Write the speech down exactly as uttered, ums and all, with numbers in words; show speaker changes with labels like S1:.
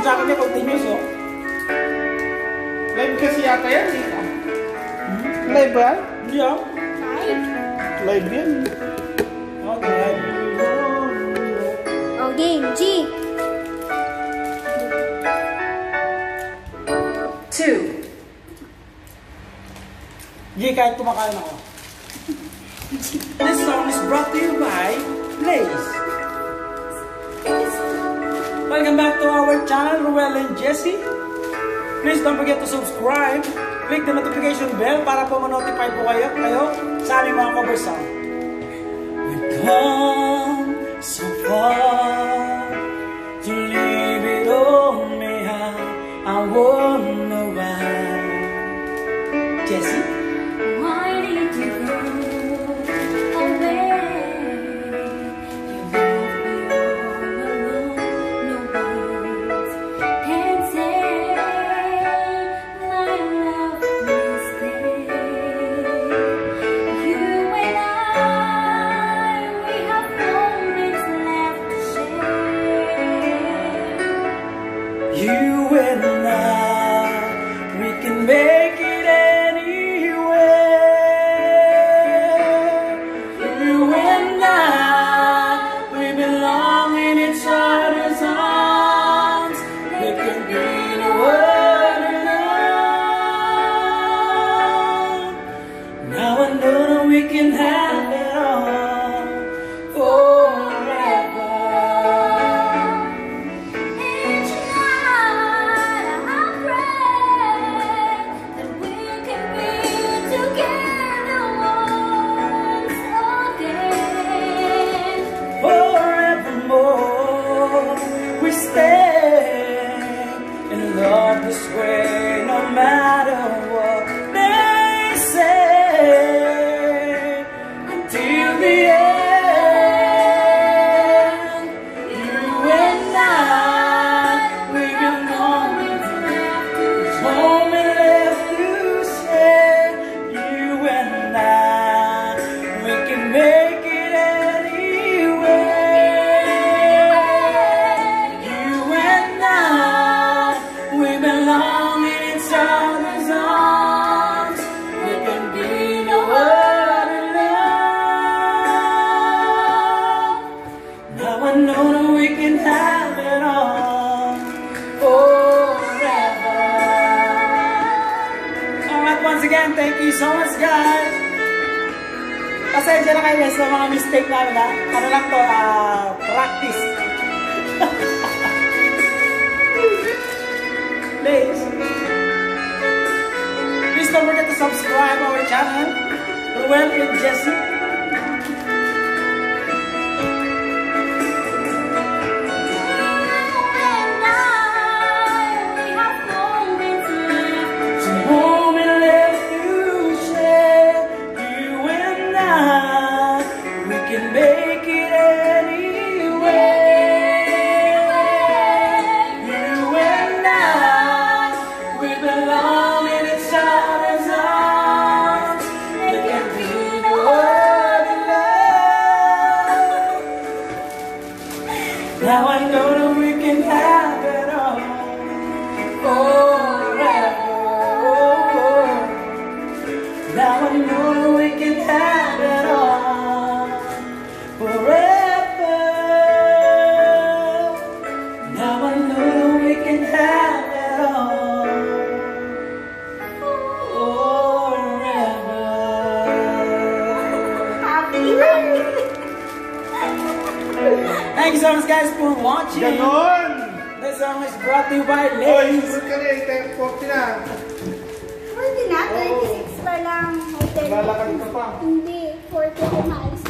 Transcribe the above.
S1: sa akin niya, continuous, oh.
S2: Live kasi yata yan, eh.
S1: Hmm?
S2: Live ba?
S1: Hindi, oh.
S3: Live?
S2: Live yan.
S1: Okay, live.
S3: Oh, game. G.
S1: Two. G, kahit kumakain ako. This song is brought to you by Blaze. Welcome back to our channel, Roel and Jessie. Please don't forget to subscribe. Click the notification bell para po ma-notify po kayo, kayo sa aming mga cover song. We've come so far to leave it all behind. I wonder why. Jessie?
S3: Why did you go away? You left me all alone. No words can say my love will stay. You and I, we have moments left to share.
S1: You and I, we can make it anywhere. You and I, we belong in each other's arms. There can be no other love. Now I know that we can have it all forever.
S3: Each night I pray that we can be together once again.
S1: Forevermore, we stay in love this way, no matter what they say. Until the end, you and I, we got moments left to moment left to share. You and I, we can make it anywhere. You and I, we belong in each other's arms. There can be no other love. Now I know that we can have it all forever. Alright, once again, thank you so much, guys. Pasensya na kayo sa mga mistake namin, ha? Ano lang to, ah, practice. Please. Please don't forget to subscribe our channel, Roel and Jessie. Moment left to share. You and I, we can make it anywhere. You and I, we belong in each other's arms. There can be no other love. Now I know that we can have it all forever. Now I know we can have it all forever. Now I know we can have it all forever. Thank you so much, guys, for watching.
S2: Ganon!
S1: This song is brought to you by
S2: Oy,
S1: Lays.
S2: sunod ka na eh. ten forty na.
S3: Pwede na, twenty-six pa lang. Hotel.
S2: Lalakad ka pa.
S3: Hindi, forty kumalis